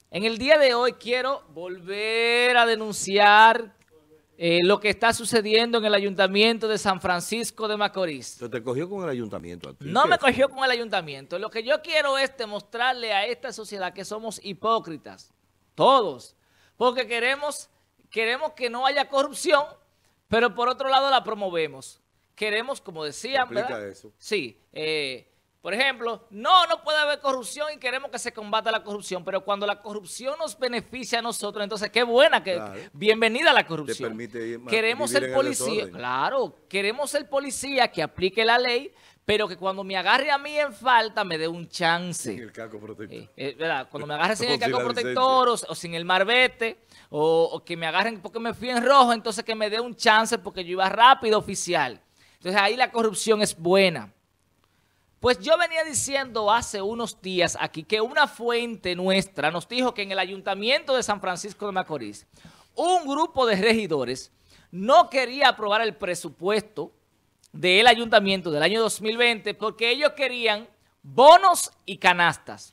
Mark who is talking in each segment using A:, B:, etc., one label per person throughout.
A: En el día de hoy quiero volver a denunciar lo que está sucediendo en el Ayuntamiento de San Francisco de Macorís.
B: ¿Pero te cogió con el ayuntamiento a ti?
A: No me cogió con el ayuntamiento. Lo que yo quiero es demostrarle a esta sociedad que somos hipócritas, todos, porque queremos que no haya corrupción, pero por otro lado la promovemos. Queremos, como decían, ¿verdad?
B: Eso.
A: Sí, por ejemplo, no puede haber corrupción y queremos que se combata la corrupción, pero cuando la corrupción nos beneficia a nosotros, entonces qué buena,
B: Claro.
A: bienvenida a la corrupción.
B: Te permite
A: Queremos
B: vivir
A: el
B: en
A: policía,
B: desorden.
A: claro, queremos el policía que aplique la ley, pero que cuando me agarre a mí en falta me dé un chance.
B: Sin el casco protector.
A: ¿Verdad? Cuando me agarren sin el
B: sin
A: casco
B: la
A: protector o sin el marbete, o que me agarren porque me fui en rojo, entonces que me dé un chance porque yo iba rápido, oficial. Entonces ahí la corrupción es buena. Pues yo venía diciendo hace unos días aquí que una fuente nuestra nos dijo que en el Ayuntamiento de San Francisco de Macorís, un grupo de regidores no quería aprobar el presupuesto del ayuntamiento del año 2020 porque ellos querían bonos y canastas.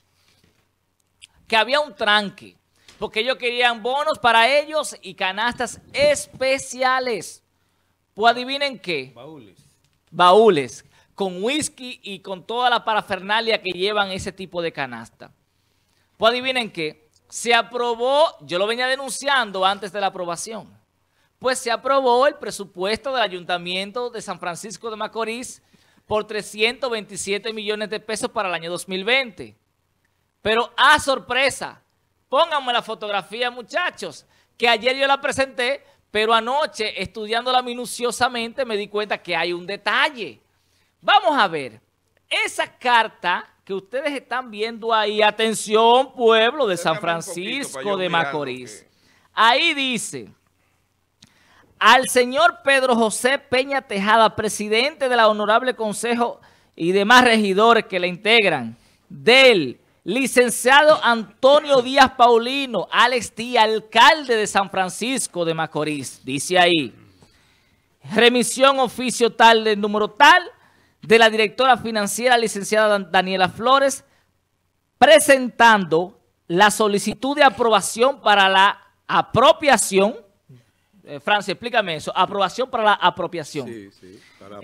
A: Que había un tranque, porque ellos querían bonos para ellos y canastas especiales. Pues adivinen qué. Baúles, con whisky y con toda la parafernalia que llevan ese tipo de canasta. Pues adivinen qué. Se aprobó, yo lo venía denunciando antes de la aprobación. Pues se aprobó el presupuesto del Ayuntamiento de San Francisco de Macorís por 327 millones de pesos para el año 2020. Pero, sorpresa, pónganme la fotografía, muchachos, que ayer yo la presenté, pero anoche, estudiándola minuciosamente, me di cuenta que hay un detalle. Vamos a ver, esa carta que ustedes están viendo ahí, atención, pueblo de San Francisco de Macorís, ahí dice: al señor Pedro José Peña Tejada, presidente de la Honorable Consejo y demás regidores que la integran, del licenciado Antonio Díaz Paulino, Alex Díaz, alcalde de San Francisco de Macorís, dice ahí, remisión oficio tal del número tal, de la directora financiera licenciada Daniela Flores, presentando la solicitud de aprobación para la apropiación. Francia, explícame eso. Aprobación para la apropiación.
B: Sí, para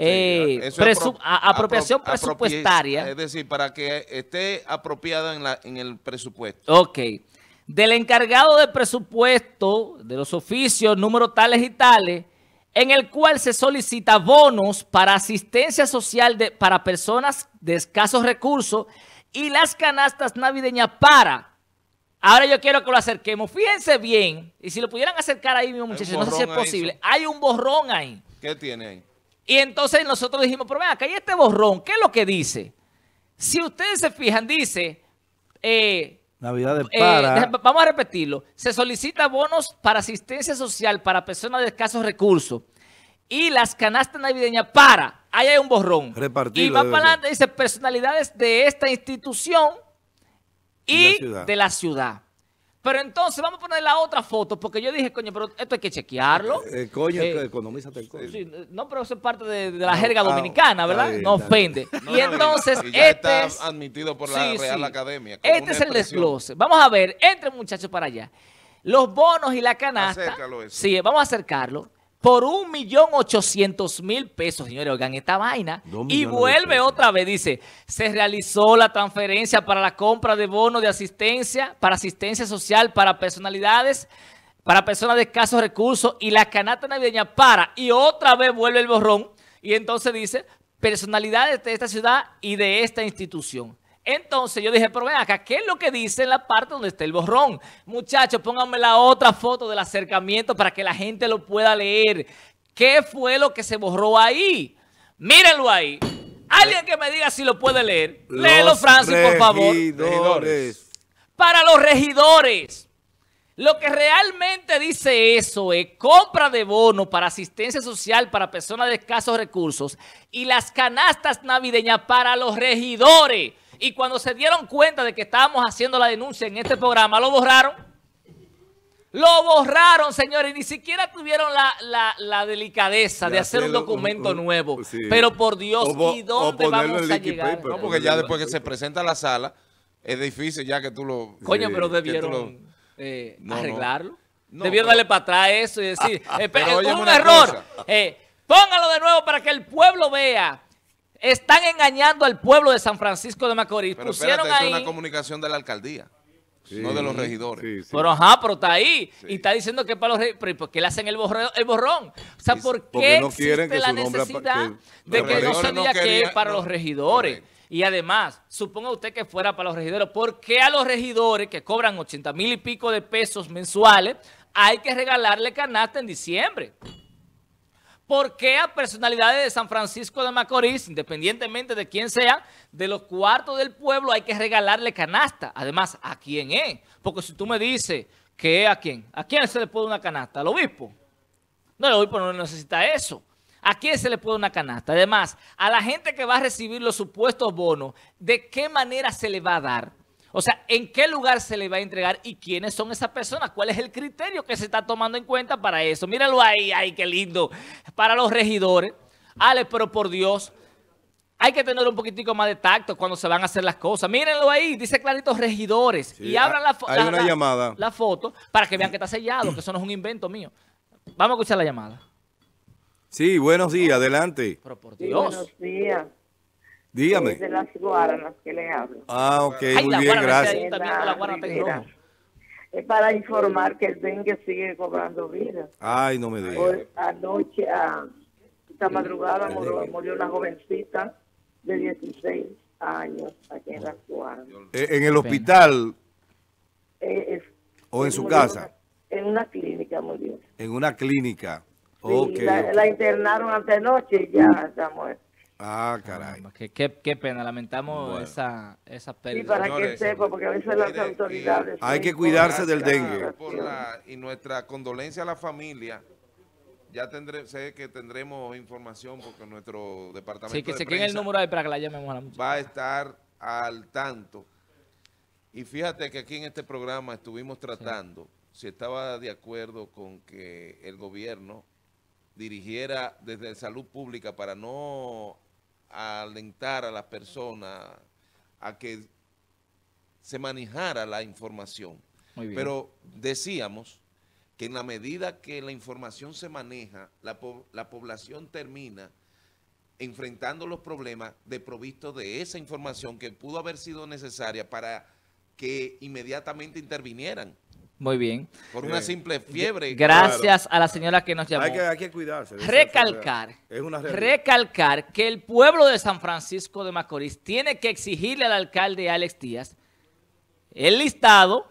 A: apropiación presupuestaria.
C: Es decir, para que esté apropiada en el presupuesto.
A: Ok. Del encargado de presupuesto de los oficios número tales y tales, en el cual se solicita bonos para asistencia social para personas de escasos recursos y las canastas navideñas para... Ahora yo quiero que lo acerquemos. Fíjense bien, y si lo pudieran acercar ahí mismo, muchachos, no sé si es posible. Hay un borrón ahí.
C: ¿Qué tiene ahí?
A: Y entonces nosotros dijimos, pero ven acá, hay este borrón, ¿qué es lo que dice? Si ustedes se fijan, dice...
B: Navidades para...
A: vamos a repetirlo. Se solicita bonos para asistencia social para personas de escasos recursos y las canastas navideñas para... Ahí hay un borrón.
B: Repartirlo,
A: y va para adelante, dice personalidades de esta institución y de la ciudad. Pero entonces vamos a poner la otra foto, porque yo dije, coño, pero esto hay que chequearlo.
B: Coño, economízate el coño.
A: Sí, no, pero eso es parte de la jerga dominicana, ¿verdad?
B: Bien,
A: no ofende.
C: No,
A: y entonces,
C: y ya
A: este
C: está admitido por la Real Academia.
A: Este es el desglose. Vamos a ver, entre muchachos para allá. Los bonos y la canasta.
C: Acércalo eso.
A: Sí, vamos a acercarlo. Por 1.800.000 pesos, señores, oigan esta vaina. Y vuelve otra vez, dice, se realizó la transferencia para la compra de bonos de asistencia, para asistencia social, para personalidades, para personas de escasos recursos y la canasta navideña para, y otra vez vuelve el borrón, y entonces dice, personalidades de esta ciudad y de esta institución. Entonces yo dije, pero ven acá, ¿qué es lo que dice en la parte donde está el borrón? Muchachos, pónganme la otra foto del acercamiento para que la gente lo pueda leer. ¿Qué fue lo que se borró ahí? Mírenlo ahí. Alguien que me diga si lo puede leer. Léelo, Francis, por favor. Para los regidores. Lo que realmente dice eso es compra de bonos para asistencia social para personas de escasos recursos y las canastas navideñas para los regidores. Y cuando se dieron cuenta de que estábamos haciendo la denuncia en este programa, lo borraron. Lo borraron, señores, y ni siquiera tuvieron la delicadeza de hacer un documento nuevo. Sí. Pero por Dios, ¿y dónde vamos a llegar?
C: No, porque ya después que se presenta a la sala, Es difícil ya que tú lo...
A: Coño, pero
C: que tú
A: debieron
C: No,
A: arreglarlo.
C: no,
A: Debieron darle para atrás eso y decir,
C: pero
A: es
C: óyeme
A: un
C: una
A: error.
C: cosa.
A: Póngalo de nuevo para que el pueblo vea. Están engañando al pueblo de San Francisco de Macorís.
C: Pero
A: Pusieron
C: espérate,
A: ahí...
C: es una comunicación de la alcaldía, no de los regidores.
B: Sí, sí.
A: Pero ajá, pero está ahí.
C: Sí.
A: Y está diciendo que para los pero ¿por qué le hacen el borrón? O sea, ¿por
B: Porque
A: qué
B: no quieren
A: existe
B: que
A: la
B: su nombre
A: necesidad de
C: los
A: que no
C: regidores
A: se
C: no
A: diga que es
C: querían,
A: para
C: no.
A: los regidores?
C: Correcto.
A: Y además, suponga usted que fuera para los regidores. ¿Por qué a los regidores que cobran 80,000 y pico de pesos mensuales hay que regalarle canasta en diciembre? ¿Por qué a personalidades de San Francisco de Macorís, independientemente de quién sea, de los cuartos del pueblo hay que regalarle canasta? Además, ¿a quién es? Porque si tú me dices que ¿a quién se le puede una canasta? ¿Al obispo? No, el obispo no necesita eso. ¿A quién se le puede una canasta? Además, a la gente que va a recibir los supuestos bonos, ¿de qué manera se le va a dar? O sea, ¿en qué lugar se le va a entregar y quiénes son esas personas? ¿Cuál es el criterio que se está tomando en cuenta para eso? Míralo ahí, ¡ay, qué lindo! Para los regidores. Ale, pero por Dios, hay que tener un poquitico más de tacto cuando se van a hacer las cosas. Mírenlo ahí, dice clarito regidores.
B: Sí,
A: y abran
B: hay una llamada.
A: la foto para que vean que está sellado, que eso no es un invento mío. Vamos a escuchar la llamada.
B: Sí, buenos días, adelante.
A: Pero por
D: Sí,
A: Dios.
D: buenos días.
B: Dígame.
D: Es de las Guaranas que le hablo.
B: Ah, ok,
A: Ay,
B: muy
A: la
B: bien,
A: Guarana, ese
B: gracias.
A: ayuntamiento de la Guarana está en
D: Rivera.
A: rojo.
D: Es para informar que el dengue sigue cobrando vida.
B: Ay, no me digas.
D: Hoy, anoche, esta madrugada, murió una jovencita de 16 años aquí en las Guaranas.
B: ¿En el hospital o en su
D: murió
B: casa?
D: En una clínica murió.
B: En una clínica.
D: Sí,
B: Ok.
D: la internaron antenoche y ya está muerta.
B: Ah, caray.
A: Qué pena, lamentamos
B: Bueno.
A: esa
D: Sí,
A: pérdida.
D: para que
C: Señores,
D: sepa, porque a veces las autoridades...
B: Hay que
D: son
B: cuidarse
D: incorrectas.
B: del dengue.
C: Y nuestra condolencia a la familia. Ya sé que tendremos información porque nuestro departamento
A: Sí, que
C: de
A: se quede el
C: prensa
A: número ahí para que la llamemos a la muchacha.
C: va a estar al tanto. Y fíjate que aquí en este programa estuvimos tratando si estaba de acuerdo con que el gobierno dirigiera desde salud pública para no alentar a las personas a que se manejara la información.
A: Muy bien.
C: Pero decíamos que en la medida que la información se maneja, la población termina enfrentando los problemas desprovisto de esa información que pudo haber sido necesaria para que inmediatamente intervinieran
A: Muy bien.
C: por una simple fiebre.
A: Gracias a la señora que nos llamó.
B: Hay que cuidarse. de esa
A: Recalcar,
B: enfermedad. Es una realidad.
A: recalcar que el pueblo de San Francisco de Macorís tiene que exigirle al alcalde Alex Díaz el listado,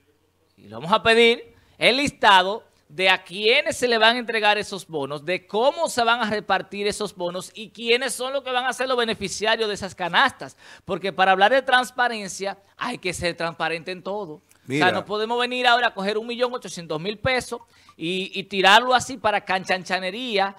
A: y lo vamos a pedir, el listado de a quiénes se le van a entregar esos bonos, de cómo se van a repartir esos bonos y quiénes son los que van a ser los beneficiarios de esas canastas. Porque para hablar de transparencia hay que ser transparente en todo.
B: Mira.
A: O sea, no podemos venir ahora a coger 1.800.000 pesos y tirarlo así para canchanchanería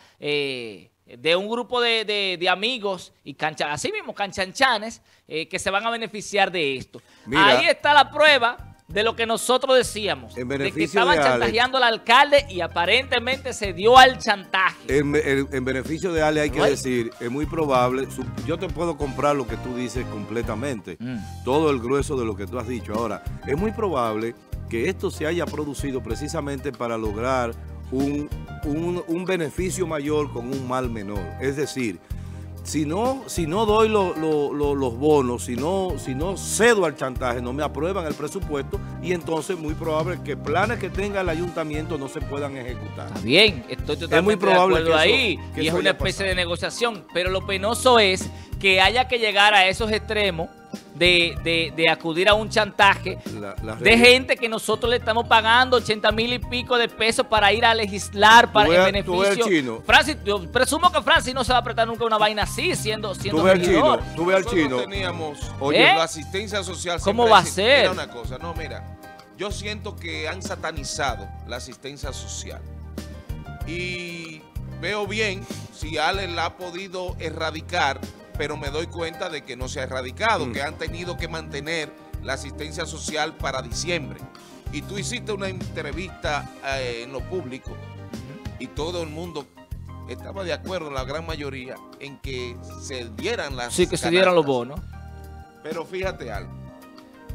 A: de un grupo de amigos y así mismo canchanchanes que se van a beneficiar de esto.
B: Mira.
A: Ahí está la prueba de lo que nosotros decíamos,
B: En
A: de que
B: beneficio
A: estaban
B: de Alex.
A: chantajeando al alcalde y aparentemente se dio al chantaje.
B: En beneficio de Ale hay que
A: Ay.
B: decir, es muy probable, yo te puedo comprar lo que tú dices completamente, todo el grueso de lo que tú has dicho. Ahora, es muy probable que esto se haya producido precisamente para lograr un beneficio mayor con un mal menor. Es decir, si no doy los bonos, si no cedo al chantaje, no me aprueban el presupuesto y entonces muy probable que planes que tenga el ayuntamiento no se puedan ejecutar.
A: Está bien, estoy totalmente
B: muy probable
A: de acuerdo
B: que eso-
A: ahí
B: que
A: y es
B: eso
A: una
B: haya
A: especie
B: pasado.
A: de negociación, pero lo penoso es que haya que llegar a esos extremos de acudir a un chantaje
B: La
A: de
B: realidad.
A: gente que nosotros le estamos pagando 80,000 y pico de pesos para ir a legislar para
B: ves-
A: el
B: tú ves al
A: beneficio.
B: chino.
A: Francis, yo presumo que Francis no se va a apretar nunca una vaina así siendo
B: Tú ves al chino,
A: regidor.
B: tú ves al
C: Nosotros
B: chino.
C: teníamos
B: Oye,
C: la asistencia social.
A: ¿Cómo
C: siempre
A: va a
C: existe.
A: ser?
C: Mira una cosa, no, mira, yo siento que han satanizado la asistencia social y veo bien si Ale la ha podido erradicar, pero me doy cuenta de que no se ha erradicado, que han tenido que mantener la asistencia social para diciembre. Y tú hiciste una entrevista en lo público y todo el mundo estaba de acuerdo, la gran mayoría, en que se dieran las
A: Sí, que se dieran los
C: canastas.
A: bonos.
C: Pero fíjate algo,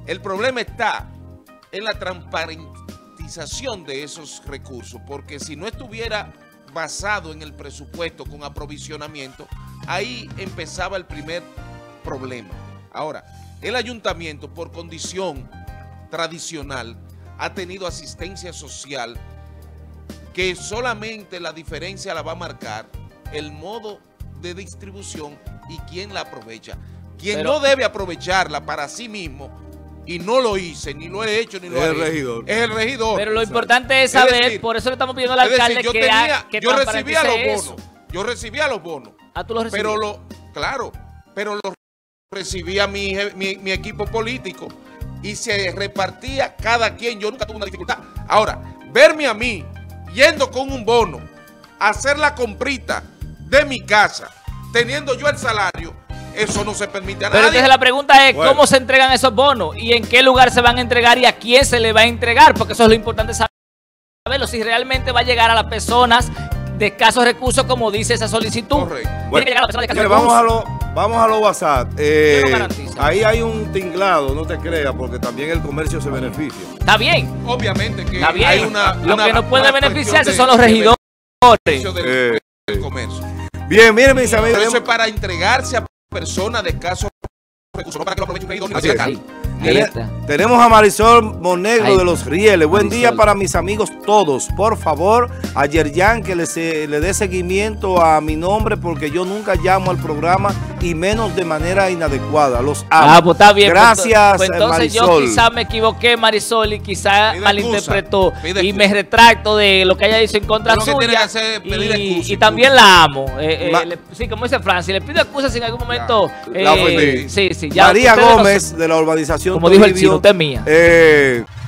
C: El problema está en la transparentización de esos recursos, porque si no estuviera basado en el presupuesto con aprovisionamiento, ahí empezaba el primer problema. Ahora, el ayuntamiento, por condición tradicional, ha tenido asistencia social que solamente la diferencia la va a marcar el modo de distribución y quién la aprovecha. Quien no debe aprovecharla para sí mismo, y no lo hice, ni lo he hecho, ni lo he hecho, es el regidor.
A: Pero lo importante es saber, por eso le estamos pidiendo al alcalde que
C: yo recibía los bonos. Yo recibía los bonos.
A: Ah, tú los recibías.
C: Pero lo recibía mi equipo político y se repartía cada quien. Yo nunca tuve una dificultad. Ahora, verme a mí yendo con un bono a hacer la comprita de mi casa, teniendo yo el salario, eso no se permite a nadie.
A: Pero entonces la pregunta es, ¿cómo se entregan esos bonos? ¿Y en qué lugar se van a entregar? ¿Y a quién se le va a entregar? Porque eso es lo importante saberlo. Si realmente va a llegar a las personas de escasos recursos, como dice esa solicitud.
C: Correcto.
B: Bueno, vamos a los WhatsApp. Ahí hay un tinglado, no te creas, porque también el comercio se beneficia.
A: Está bien.
C: Obviamente que
A: Está bien.
C: hay
A: lo que no puede beneficiarse son los regidores.
C: Del comercio.
B: Bien, miren mis amigos.
C: Eso es para entregarse a personas de escasos recursos, no para que lo aproveche un regidor ni
B: Así
C: una
B: es.
C: alcalde.
B: Tenemos a Marisol Monegro de Los Rieles. Buen día para mis amigos todos. Por favor, a Yerjan que le dé seguimiento a mi nombre, porque yo nunca llamo al programa y menos de manera inadecuada. Los amo.
A: Ah, pues está bien.
B: Gracias,
A: pues entonces
B: Marisol.
A: yo quizás me equivoqué, Marisol, y quizás
C: Pide
A: malinterpretó.
C: excusa,
A: y me retracto de lo que ella dicho en contra
C: Lo que tiene
A: suya.
C: que hacer es pedir excusa,
A: Y también la amo. Sí, como dice Francis, le pido excusas si en algún momento.
B: La ofendí.
A: Sí, ya.
B: María
A: Ustedes
B: Gómez, de la urbanización
A: como dijo el
B: Toribio,
A: chino, usted es mía.